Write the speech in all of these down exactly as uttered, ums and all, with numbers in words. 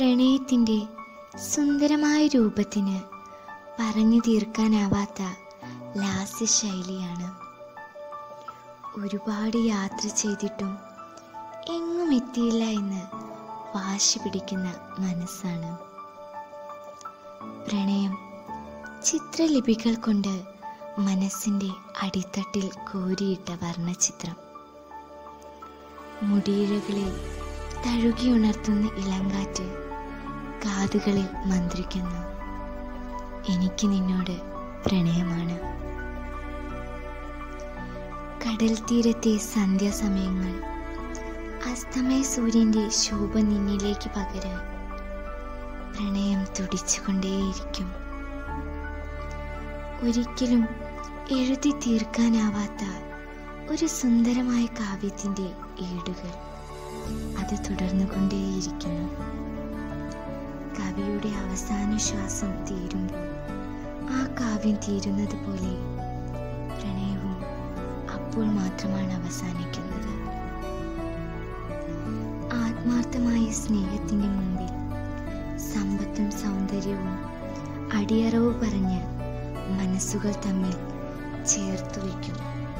പ്രണയത്തിൻ്റെ സുന്ദരമായ രൂപത്തിന് പറഞ്ഞു തീർക്കാനാവാത്ത ലാസ്യശൈലിയാണ്. ഒരുപാട് യാത്ര ചെയ്തിട്ടും എങ്ങും എത്തിയില്ല എന്ന് വാശി പിടിക്കുന്ന മനസ്സാണ്. പ്രണയം ചിത്രലിപികൾ കൊണ്ട് മനസ്സിൻ്റെ അടിത്തട്ടിൽ കോരിയിട്ട വർണ്ണചിത്രം. മുടിയിഴകളിൽ തഴുകിയുണർത്തുന്ന ഇളങ്കാറ്റ് കാതുകളിൽ മന്ത്രിക്കുന്നു. എനിക്ക് നിന്നോട് പ്രണയമാണ്. കടൽ തീരത്തെ സന്ധ്യാസമയങ്ങൾ അസ്തമയ സൂര്യൻ്റെ ശോഭ നിന്നിലേക്ക് പകരാൻ പ്രണയം തുടിച്ചുകൊണ്ടേയിരിക്കും. ഒരിക്കലും എഴുതി തീർക്കാനാവാത്ത ഒരു സുന്ദരമായ കാവ്യത്തിൻ്റെ ഏടുകൾ അത് തുടർന്നു കൊണ്ടേയിരിക്കുന്നു. കവിയുടെ അവസാന ശ്വാസം തീരുമ്പോൾ ആ കാവ്യം തീരുന്നത് പോലെ പ്രണയവും അപ്പോൾ മാത്രമാണ് അവസാനിക്കുന്നത്. ആത്മാർത്ഥമായ സ്നേഹത്തിൻ്റെ മുമ്പിൽ സമ്പത്തും സൗന്ദര്യവും അടിയറവ് പറഞ്ഞ് മനസ്സുകൾ തമ്മിൽ ചേർത്തു വയ്ക്കും.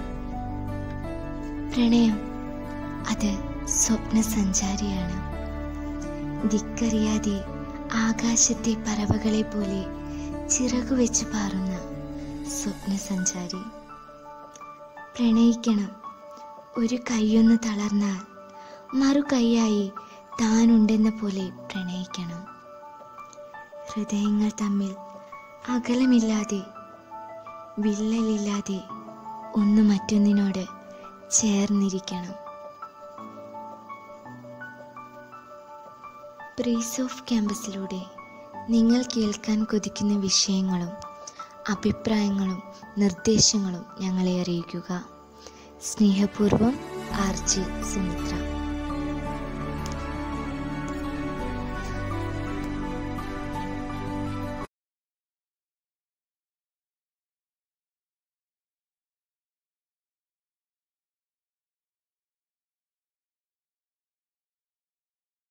പ്രണയം അത് സ്വപ്നസഞ്ചാരിയാണ്. ദിക്കറിയാതെ ആകാശത്തെ പറവകളെ പോലെ ചിറകുവെച്ച് പാറുന്ന സ്വപ്നസഞ്ചാരി. പ്രണയിക്കണം. ഒരു കൈയൊന്ന് തളർന്നാൽ മറു കൈയായി താനുണ്ടെന്ന പോലെ പ്രണയിക്കണം. ഹൃദയങ്ങൾ തമ്മിൽ അകലമില്ലാതെ വിള്ളലില്ലാതെ ഒന്ന് മറ്റൊന്നിനോട് ചേർന്നിരിക്കണം. ബ്രീസ് ഓഫ് ക്യാമ്പസിലൂടെ നിങ്ങൾ കേൾക്കാൻ കൊതിക്കുന്ന വിഷയങ്ങളും അഭിപ്രായങ്ങളും നിർദ്ദേശങ്ങളും ഞങ്ങളെ അറിയിക്കുക. സ്നേഹപൂർവ്വം ആർ ജി സുമിത്ര.